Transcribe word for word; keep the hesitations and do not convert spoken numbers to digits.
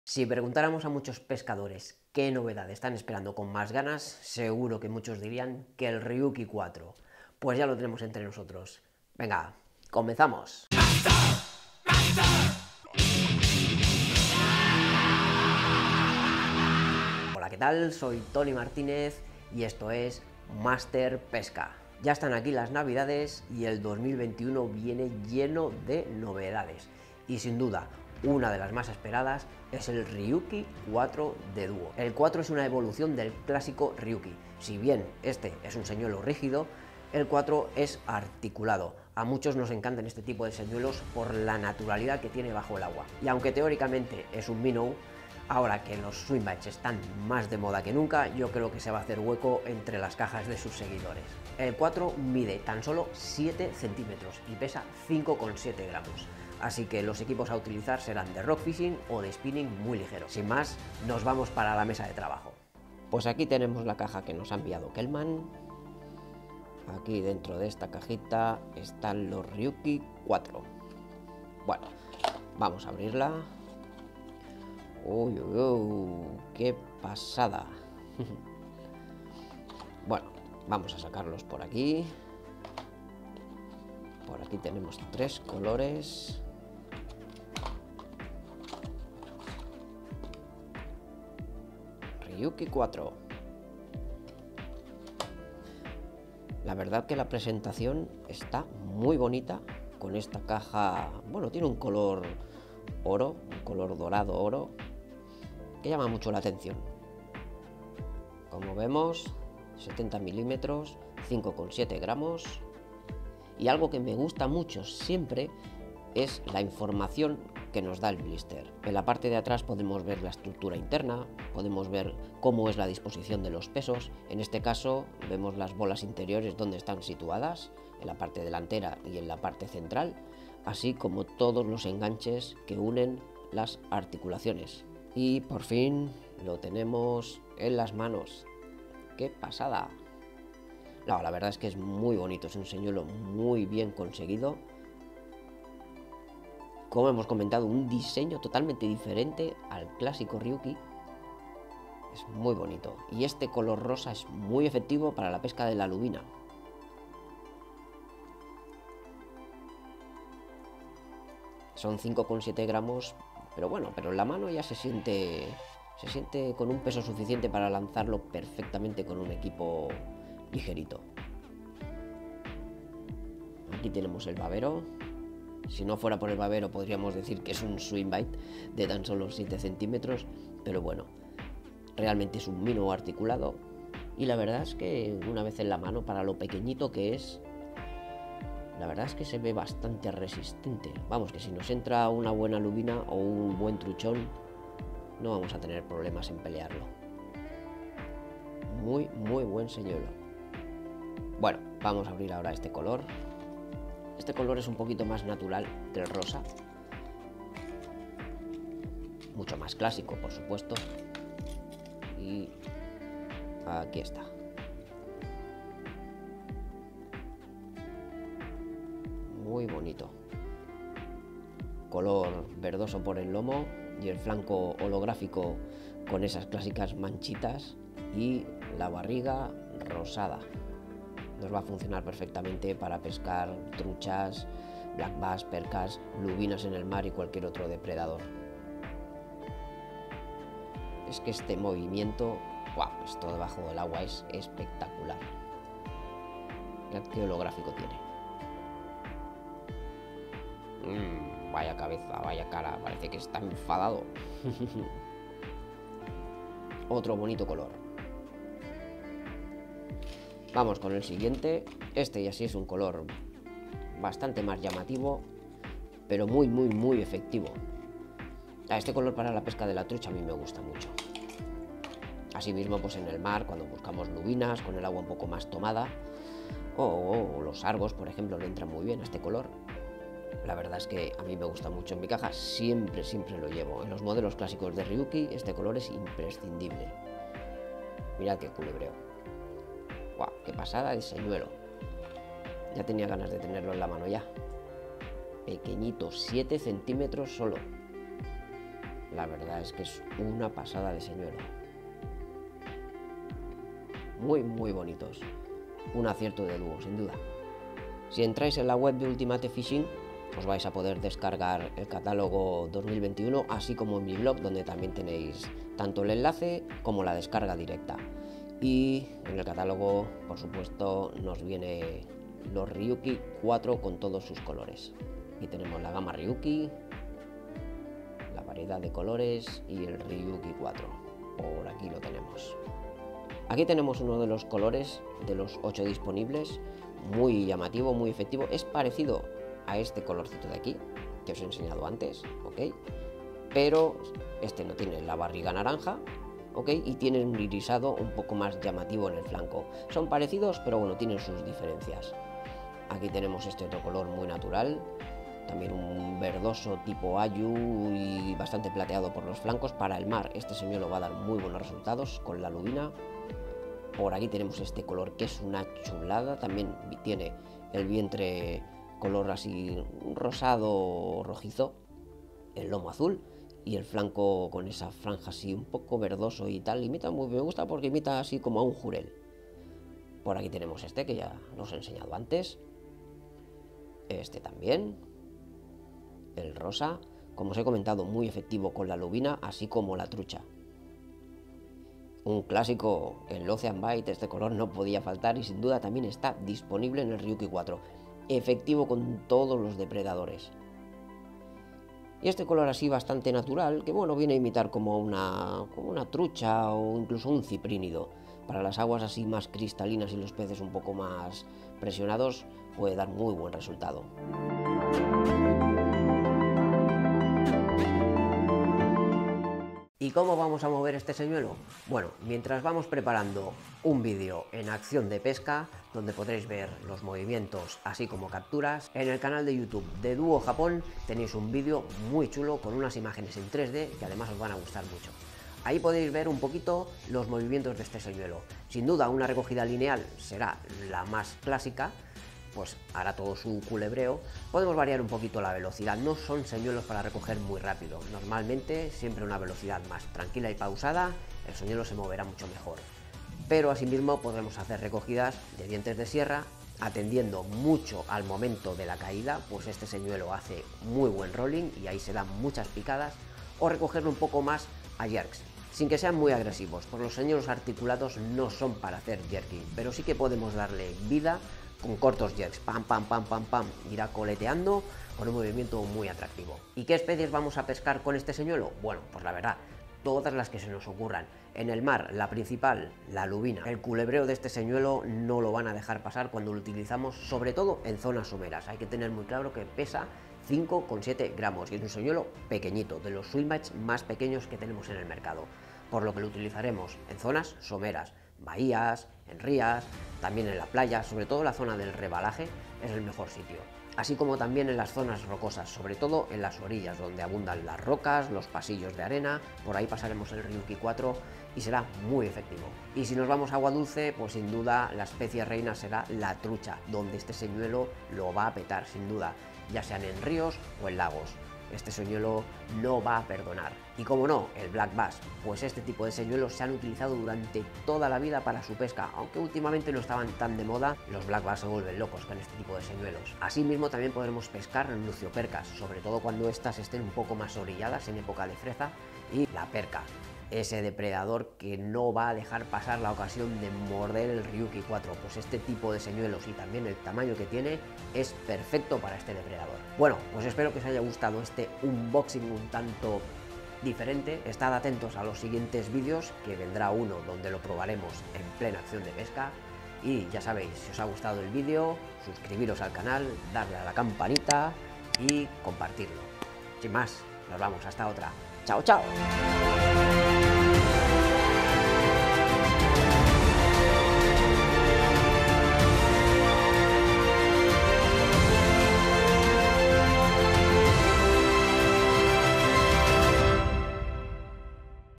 Si preguntáramos a muchos pescadores qué novedad están esperando con más ganas, seguro que muchos dirían que el Ryuki cuatro. Pues ya lo tenemos entre nosotros. Venga, comenzamos. Hola, ¿qué tal? Soy Tony Martínez y esto es Master Pesca. Ya están aquí las navidades y el dos mil veintiuno viene lleno de novedades. Y sin duda, una de las más esperadas es el Ryuki cuatro de dúo. El cuatro es una evolución del clásico Ryuki. Si bien este es un señuelo rígido, el cuatro es articulado. A muchos nos encantan este tipo de señuelos por la naturalidad que tiene bajo el agua. Y aunque teóricamente es un minnow, ahora que los swimbaits están más de moda que nunca, yo creo que se va a hacer hueco entre las cajas de sus seguidores. El cuatro mide tan solo siete centímetros y pesa cinco coma siete gramos. Así que los equipos a utilizar serán de rock fishing o de spinning muy ligero. Sin más, nos vamos para la mesa de trabajo. Pues aquí tenemos la caja que nos ha enviado Kelman. Aquí dentro de esta cajita están los Ryuki cuatro. Bueno, vamos a abrirla. Uy, uy, uy, qué pasada. Bueno, vamos a sacarlos por aquí. Por aquí tenemos tres colores. Ryuki cuatro. La verdad que la presentación está muy bonita con esta caja. Bueno, tiene un color oro, un color dorado oro, que llama mucho la atención. Como vemos, setenta milímetros, cinco coma siete gramos. Y algo que me gusta mucho siempre es la información que nos da el blister. En la parte de atrás podemos ver la estructura interna, podemos ver cómo es la disposición de los pesos. En este caso vemos las bolas interiores donde están situadas, en la parte delantera y en la parte central, así como todos los enganches que unen las articulaciones. Y por fin lo tenemos en las manos. ¡Qué pasada! No, la verdad es que es muy bonito, es un señuelo muy bien conseguido. Como hemos comentado, un diseño totalmente diferente al clásico Ryuki. Es muy bonito. Y este color rosa es muy efectivo para la pesca de la lubina. Son cinco coma siete gramos, pero bueno, pero en la mano ya se siente, se siente con un peso suficiente para lanzarlo perfectamente con un equipo ligerito. Aquí tenemos el babero. Si no fuera por el babero podríamos decir que es un swimbait de tan solo siete centímetros, pero bueno, realmente es un minnow articulado y la verdad es que una vez en la mano, para lo pequeñito que es, la verdad es que se ve bastante resistente. Vamos, que si nos entra una buena lubina o un buen truchón, no vamos a tener problemas en pelearlo. Muy, muy buen señuelo. Bueno, vamos a abrir ahora este color. Este color es un poquito más natural que el rosa. Mucho más clásico, por supuesto. Y aquí está. Muy bonito. Color verdoso por el lomo y el flanco holográfico con esas clásicas manchitas y la barriga rosada. Nos va a funcionar perfectamente para pescar truchas, black bass, percas, lubinas en el mar y cualquier otro depredador. Es que este movimiento, wow, esto debajo del agua es espectacular. Mirad qué holográfico tiene. Mm, vaya cabeza, vaya cara, parece que está enfadado. Otro bonito color. Vamos con el siguiente. Este ya sí es un color bastante más llamativo, pero muy, muy, muy efectivo. Este color para la pesca de la trucha a mí me gusta mucho. Asimismo, pues en el mar, cuando buscamos lubinas, con el agua un poco más tomada, o, o los sargos, por ejemplo, le entran muy bien a este color. La verdad es que a mí me gusta mucho en mi caja, siempre, siempre lo llevo. En los modelos clásicos de Ryuki, este color es imprescindible. Mirad qué culebreo. ¡Guau! ¡Qué pasada de señuelo! Ya tenía ganas de tenerlo en la mano ya. Pequeñito, siete centímetros solo. la verdad es que es una pasada de señuelo. Muy, muy bonitos. Un acierto de dúo, sin duda. Si entráis en la web de Ultimate Fishing, os vais a poder descargar el catálogo dos mil veintiuno, así como en mi blog, donde también tenéis tanto el enlace como la descarga directa. Y en el catálogo, por supuesto, nos viene los Ryuki cuatro con todos sus colores. Aquí tenemos la gama Ryuki, la variedad de colores y el Ryuki cuatro. Por aquí lo tenemos. Aquí tenemos uno de los colores de los ocho disponibles, muy llamativo, muy efectivo. Es parecido a este colorcito de aquí, que os he enseñado antes, ¿ok? Pero este no tiene la barriga naranja, ¿ok? Y tiene un irisado un poco más llamativo en el flanco. Son parecidos, pero bueno, tienen sus diferencias. Aquí tenemos este otro color muy natural, también un verdoso tipo ayu y bastante plateado por los flancos. Para el mar este señuelo va a dar muy buenos resultados con la lubina. Por aquí tenemos este color que es una chulada, también tiene el vientre color así rosado rojizo, el lomo azul y el flanco con esa franja así un poco verdoso y tal. Imita muy, me gusta porque imita así como a un jurel. Por aquí tenemos este que ya os he enseñado antes, este también, el rosa, como os he comentado, muy efectivo con la lubina, así como la trucha. Un clásico, el Ocean Bite, este color no podía faltar y sin duda también está disponible en el Ryuki cuatro, efectivo con todos los depredadores. Y este color así bastante natural, que bueno, viene a imitar como una, como una trucha o incluso un ciprínido. Para las aguas así más cristalinas y los peces un poco más presionados puede dar muy buen resultado. ¿Y cómo vamos a mover este señuelo? Bueno, mientras vamos preparando un vídeo en acción de pesca, donde podréis ver los movimientos así como capturas, en el canal de YouTube de Dúo Japón tenéis un vídeo muy chulo con unas imágenes en tres D que además os van a gustar mucho. Ahí podéis ver un poquito los movimientos de este señuelo. Sin duda una recogida lineal será la más clásica, pues hará todo su culebreo. Podemos variar un poquito la velocidad, no son señuelos para recoger muy rápido, normalmente siempre una velocidad más tranquila y pausada, el señuelo se moverá mucho mejor. Pero asimismo podremos hacer recogidas de dientes de sierra, atendiendo mucho al momento de la caída, pues este señuelo hace muy buen rolling y ahí se dan muchas picadas, o recogerlo un poco más a jerks, sin que sean muy agresivos, pues los señuelos articulados no son para hacer jerking, pero sí que podemos darle vida con cortos jerks, pam, pam, pam, pam, pam, irá coleteando con un movimiento muy atractivo. ¿Y qué especies vamos a pescar con este señuelo? Bueno, pues la verdad, todas las que se nos ocurran. En el mar, la principal, la lubina. El culebreo de este señuelo no lo van a dejar pasar cuando lo utilizamos, sobre todo en zonas someras. Hay que tener muy claro que pesa cinco coma siete gramos y es un señuelo pequeñito, de los swimbaits más pequeños que tenemos en el mercado, por lo que lo utilizaremos en zonas someras, bahías, en rías, también en la playa, sobre todo la zona del rebalaje es el mejor sitio, así como también en las zonas rocosas, sobre todo en las orillas donde abundan las rocas, los pasillos de arena. Por ahí pasaremos el Ryuki cuatro y será muy efectivo. Y si nos vamos a agua dulce, pues sin duda la especie reina será la trucha, donde este señuelo lo va a petar sin duda, ya sean en ríos o en lagos. Este señuelo no va a perdonar. Y como no, el black bass, pues este tipo de señuelos se han utilizado durante toda la vida para su pesca, aunque últimamente no estaban tan de moda, los black bass se vuelven locos con este tipo de señuelos. Asimismo también podremos pescar luciopercas, sobre todo cuando estas estén un poco más orilladas en época de freza, y la perca, ese depredador que no va a dejar pasar la ocasión de morder el Ryuki cuatro, pues este tipo de señuelos y también el tamaño que tiene es perfecto para este depredador. Bueno, pues espero que os haya gustado este unboxing un tanto diferente. Estad atentos a los siguientes vídeos, que vendrá uno donde lo probaremos en plena acción de pesca. Y ya sabéis, si os ha gustado el vídeo, suscribiros al canal, darle a la campanita y compartirlo. Sin más, nos vamos hasta otra. ¡Chao, chao!